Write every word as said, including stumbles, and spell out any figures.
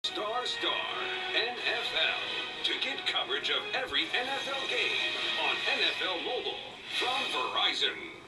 Star Star N F L to get coverage of every N F L game on N F L Mobile from Verizon.